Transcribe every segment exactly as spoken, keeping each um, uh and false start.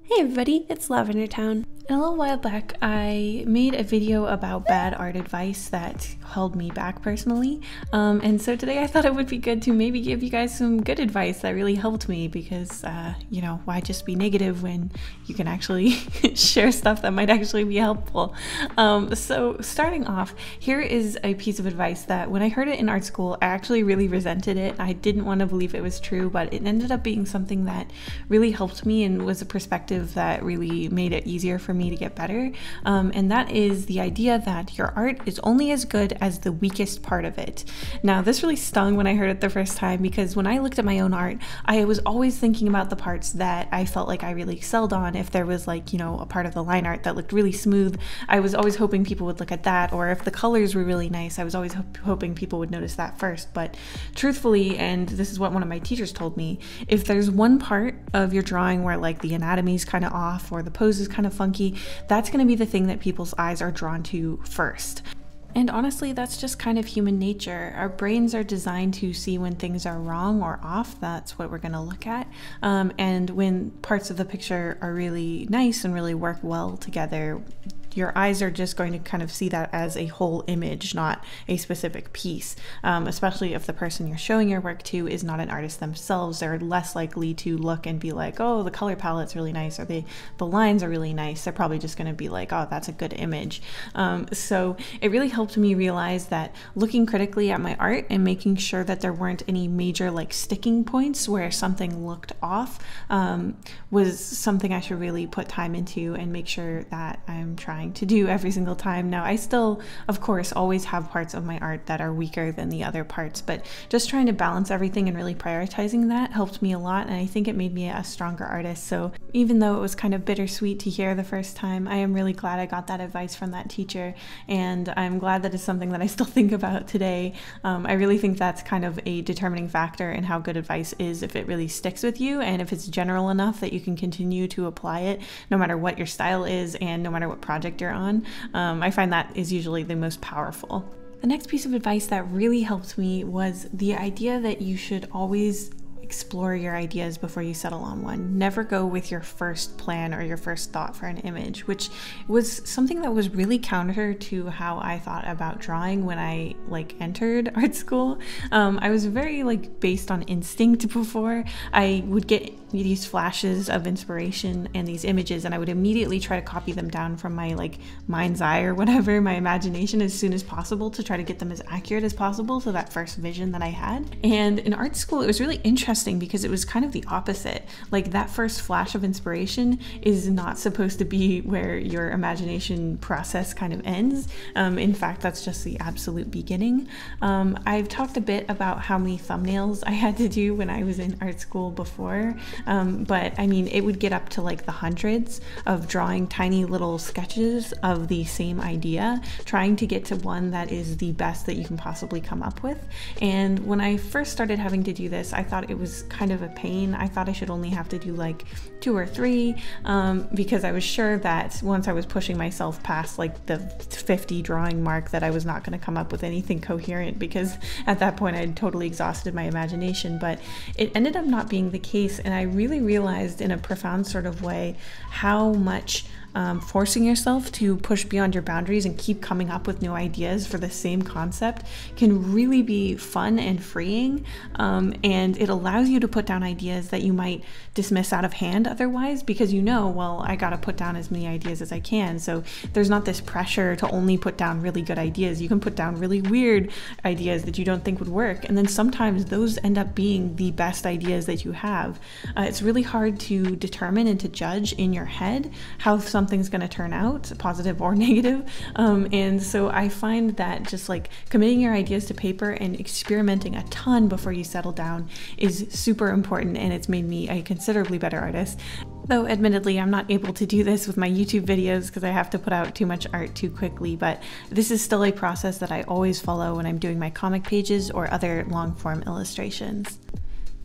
Hey everybody, it's Lavender Town. And a little while back, I made a video about bad art advice that held me back personally. Um, and so today I thought it would be good to maybe give you guys some good advice that really helped me because, uh, you know, why just be negative when you can actually share stuff that might actually be helpful. Um, so starting off, here is a piece of advice that when I heard it in art school, I actually really resented it. I didn't want to believe it was true, but it ended up being something that really helped me and was a perspective that really made it easier for me to get better. Um, and that is the idea that your art is only as good as the weakest part of it. Now, this really stung when I heard it the first time because when I looked at my own art, I was always thinking about the parts that I felt like I really excelled on. If there was like, you know, a part of the line art that looked really smooth, I was always hoping people would look at that. Or if the colors were really nice, I was always ho- hoping people would notice that first. But truthfully, and this is what one of my teachers told me, if there's one part of your drawing where like the anatomy's kind of off or the pose is kind of funky, that's going to be the thing that people's eyes are drawn to first. And honestly, that's just kind of human nature. Our brains are designed to see when things are wrong or off. That's what we're going to look at. Um, and when parts of the picture are really nice and really work well together, your eyes are just going to kind of see that as a whole image, not a specific piece. Um, especially if the person you're showing your work to is not an artist themselves, they're less likely to look and be like, oh, the color palette's really nice, or the, the lines are really nice. They're probably just going to be like, oh, that's a good image. Um, so it really helped me realize that looking critically at my art and making sure that there weren't any major like sticking points where something looked off um, was something I should really put time into and make sure that I'm trying to do every single time. Now, I still, of course, always have parts of my art that are weaker than the other parts, but just trying to balance everything and really prioritizing that helped me a lot, and I think it made me a stronger artist. So even though it was kind of bittersweet to hear the first time, I am really glad I got that advice from that teacher, and I'm glad that it's something that I still think about today. Um, I really think that's kind of a determining factor in how good advice is, if it really sticks with you and if it's general enough that you can continue to apply it no matter what your style is and no matter what project you're on. Um, I find that is usually the most powerful. The next piece of advice that really helped me was the idea that you should always explore your ideas before you settle on one. Never go with your first plan or your first thought for an image, which was something that was really counter to how I thought about drawing when I like entered art school. Um, I was very like based on instinct before. I would get these flashes of inspiration and these images and I would immediately try to copy them down from my like mind's eye or whatever, my imagination, as soon as possible to try to get them as accurate as possible to that first vision that I had. And in art school, it was really interesting because it was kind of the opposite. Like that first flash of inspiration is not supposed to be where your imagination process kind of ends. Um, in fact, that's just the absolute beginning. Um, I've talked a bit about how many thumbnails I had to do when I was in art school before, um, but I mean, it would get up to like the hundreds of drawing tiny little sketches of the same idea, trying to get to one that is the best that you can possibly come up with. And when I first started having to do this, I thought it was kind of a pain. I thought I should only have to do like two or three um, because I was sure that once I was pushing myself past like the fifty drawing mark that I was not going to come up with anything coherent because at that point I'd totally exhausted my imagination. But it ended up not being the case, and I really realized in a profound sort of way how much Um, forcing yourself to push beyond your boundaries and keep coming up with new ideas for the same concept can really be fun and freeing, um, and it allows you to put down ideas that you might dismiss out of hand otherwise because you know, well, I gotta put down as many ideas as I can. So there's not this pressure to only put down really good ideas. You can put down really weird ideas that you don't think would work, and then sometimes those end up being the best ideas that you have. Uh, it's really hard to determine and to judge in your head how some something's going to turn out, positive or negative. Um, and so I find that just like committing your ideas to paper and experimenting a ton before you settle down is super important, and it's made me a considerably better artist. Though admittedly, I'm not able to do this with my YouTube videos because I have to put out too much art too quickly, but this is still a process that I always follow when I'm doing my comic pages or other long form illustrations.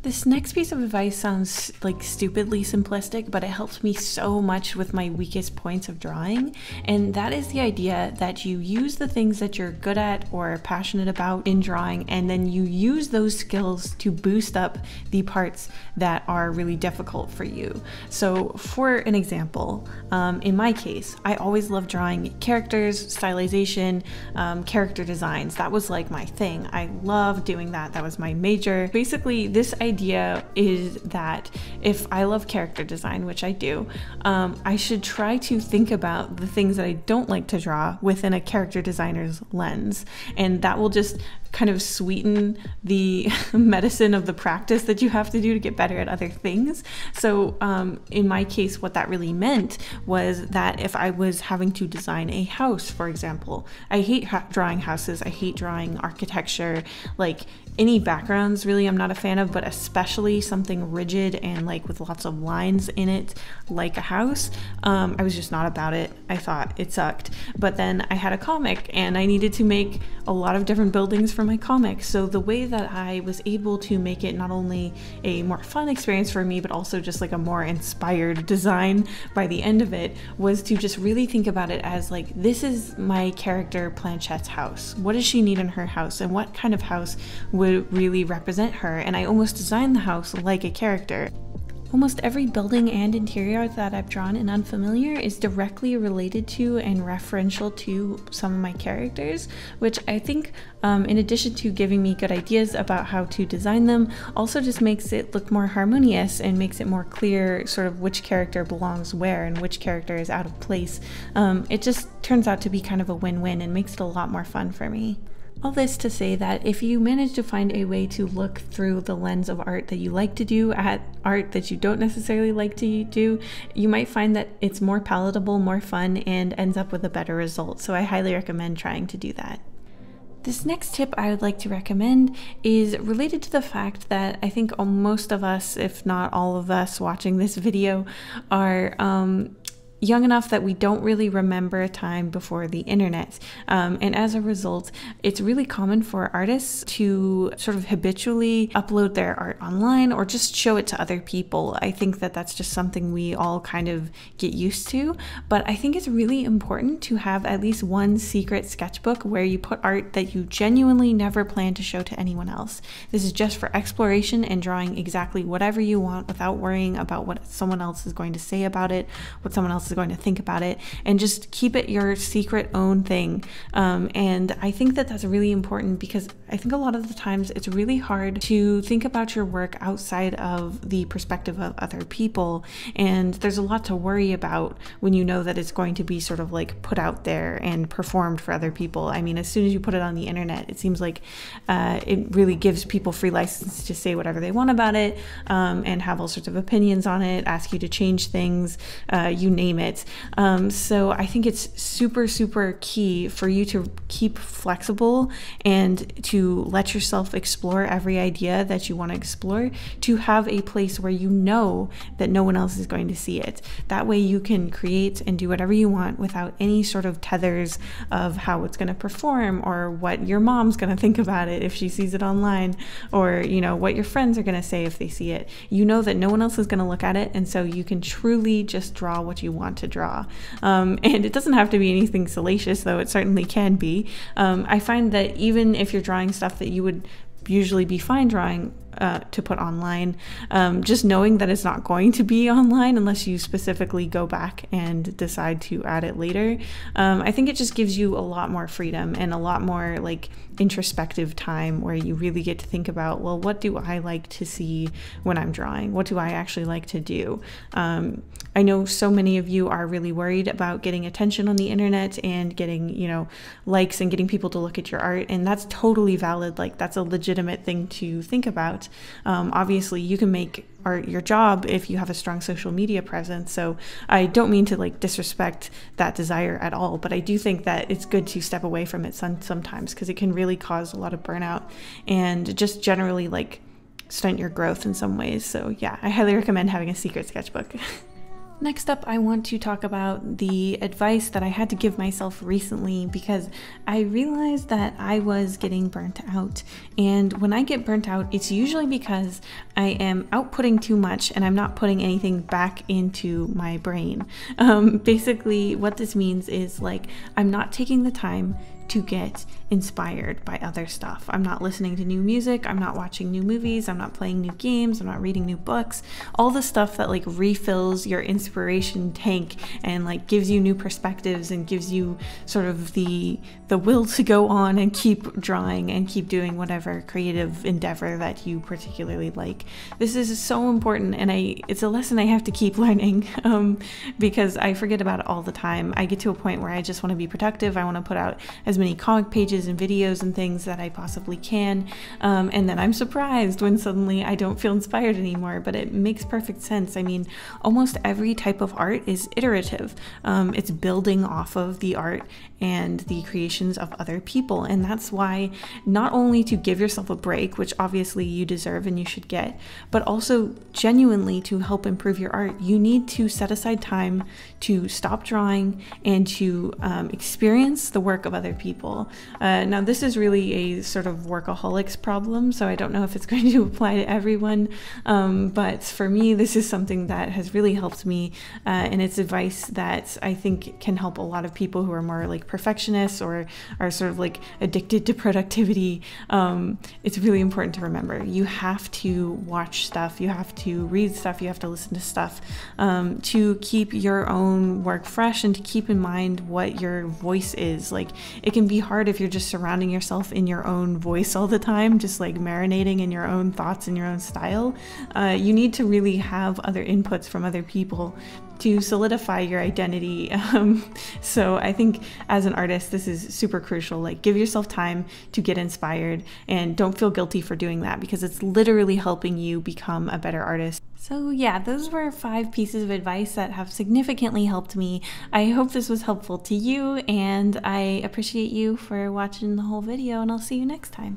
This next piece of advice sounds like stupidly simplistic, but it helped me so much with my weakest points of drawing. And that is the idea that you use the things that you're good at or passionate about in drawing, and then you use those skills to boost up the parts that are really difficult for you. So for an example, um, in my case, I always loved drawing characters, stylization, um, character designs. That was like my thing. I loved doing that. That was my major. Basically, this idea idea is that if I love character design, which I do, um, I should try to think about the things that I don't like to draw within a character designer's lens. And that will just kind of sweeten the medicine of the practice that you have to do to get better at other things. So um, in my case, what that really meant was that if I was having to design a house, for example, I hate ha drawing houses, I hate drawing architecture, like any backgrounds really I'm not a fan of, but especially something rigid and like with lots of lines in it, like a house. Um, I was just not about it. I thought it sucked. But then I had a comic and I needed to make a lot of different buildings for my comic. So the way that I was able to make it not only a more fun experience for me, but also just like a more inspired design by the end of it, was to just really think about it as like, this is my character Planchette's house. What does she need in her house? And what kind of house would really represent her? And I almost designed the house like a character. Almost every building and interior that I've drawn in Unfamiliar is directly related to and referential to some of my characters, which I think, um, in addition to giving me good ideas about how to design them, also just makes it look more harmonious and makes it more clear sort of which character belongs where and which character is out of place. Um, it just turns out to be kind of a win-win and makes it a lot more fun for me. All this to say that if you manage to find a way to look through the lens of art that you like to do at art that you don't necessarily like to do, you might find that it's more palatable, more fun, and ends up with a better result. So I highly recommend trying to do that. This next tip I would like to recommend is related to the fact that I think most of us, if not all of us watching this video, are um, young enough that we don't really remember a time before the internet. Um, and as a result, it's really common for artists to sort of habitually upload their art online or just show it to other people. I think that that's just something we all kind of get used to, but I think it's really important to have at least one secret sketchbook where you put art that you genuinely never plan to show to anyone else. This is just for exploration and drawing exactly whatever you want without worrying about what someone else is going to say about it, what someone else is going to think about it, and just keep it your secret own thing. Um, and I think that that's really important because I think a lot of the times it's really hard to think about your work outside of the perspective of other people, and there's a lot to worry about when you know that it's going to be sort of like put out there and performed for other people. I mean, as soon as you put it on the internet, it seems like uh, it really gives people free license to say whatever they want about it, um, and have all sorts of opinions on it, ask you to change things, uh, you name it. Um, so I think it's super, super key for you to keep flexible and to let yourself explore every idea that you want to explore, to have a place where you know that no one else is going to see it. That way you can create and do whatever you want without any sort of tethers of how it's going to perform or what your mom's going to think about it if she sees it online, or, you know, what your friends are going to say if they see it. You know that no one else is going to look at it, and so you can truly just draw what you want to draw. Um, and it doesn't have to be anything salacious, though it certainly can be. Um, I find that even if you're drawing stuff that you would usually be fine drawing uh, to put online, um, just knowing that it's not going to be online unless you specifically go back and decide to add it later, um, I think it just gives you a lot more freedom and a lot more like introspective time where you really get to think about, well, what do I like to see when I'm drawing? What do I actually like to do? Um, I know so many of you are really worried about getting attention on the internet and getting, you know, likes and getting people to look at your art, and that's totally valid. Like, that's a legitimate thing to think about. Um, obviously, you can make art your job if you have a strong social media presence. So I don't mean to like disrespect that desire at all, but I do think that it's good to step away from it some, sometimes because it can really cause a lot of burnout and just generally like stunt your growth in some ways. So yeah, I highly recommend having a secret sketchbook. Next up, I want to talk about the advice that I had to give myself recently because I realized that I was getting burnt out. And when I get burnt out, it's usually because I am outputting too much and I'm not putting anything back into my brain. Um, basically, what this means is like I'm not taking the time to get inspired by other stuff. I'm not listening to new music, I'm not watching new movies, I'm not playing new games, I'm not reading new books. All the stuff that like refills your inspiration tank and like gives you new perspectives and gives you sort of the the will to go on and keep drawing and keep doing whatever creative endeavor that you particularly like. This is so important, and I it's a lesson I have to keep learning um, because I forget about it all the time. I get to a point where I just want to be productive. I want to put out as many comic pages and videos and things that I possibly can, um, and then I'm surprised when suddenly I don't feel inspired anymore, but it makes perfect sense. I mean, almost every type of art is iterative. Um, it's building off of the art and the creations of other people, and that's why not only to give yourself a break, which obviously you deserve and you should get, but also genuinely to help improve your art, you need to set aside time to stop drawing and to um, experience the work of other people. Uh, now this is really a sort of workaholics problem, so I don't know if it's going to apply to everyone, um, but for me this is something that has really helped me, uh, and it's advice that I think can help a lot of people who are more like perfectionists or are sort of like addicted to productivity. Um, it's really important to remember you have to watch stuff, you have to read stuff, you have to listen to stuff um, to keep your own work fresh and to keep in mind what your voice is. Like, it can be hard if you're just surrounding yourself in your own voice all the time, just like marinating in your own thoughts and your own style. Uh, you need to really have other inputs from other people to solidify your identity. Um, so I think as an artist, this is super crucial. Like, give yourself time to get inspired and don't feel guilty for doing that because it's literally helping you become a better artist. So yeah, those were five pieces of advice that have significantly helped me. I hope this was helpful to you, and I appreciate you for watching the whole video, and I'll see you next time.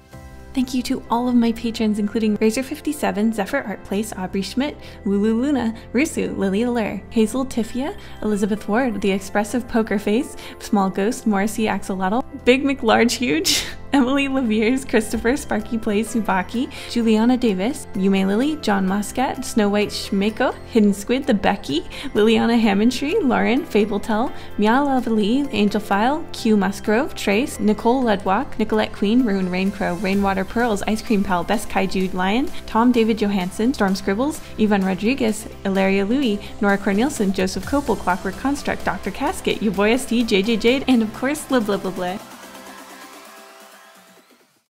Thank you to all of my patrons, including Razor fifty-seven, Zephyr Art Place, Aubrey Schmidt, Lulu Luna, Rusu, Lily Allure, Hazel Tiffia, Elizabeth Ward, The Expressive Poker Face, Small Ghost, Morrissey Axolotl, Big McLarge Huge, Emily Leviers, Christopher, Sparky Plays, Subaki, Juliana Davis, Yume Lily, John Muscat, Snow White Schmako, Hidden Squid, The Becky, Liliana Hammondtree, Lauren, Fabletel, Mia Lavely, Angel File, Q Musgrove, Trace, Nicole Ledwalk, Nicolette Queen, Rune Raincrow, Rainwater Pearls, Ice Cream Pal, Best Kaiju Lion, Tom David Johansson, Storm Scribbles, Ivan Rodriguez, Ilaria Louie, Nora Cornelison, Joseph Copel, Clockwork Construct, Doctor Casket, Your Boy S D, J J Jade, and of course, Lib Lib Lib Lib.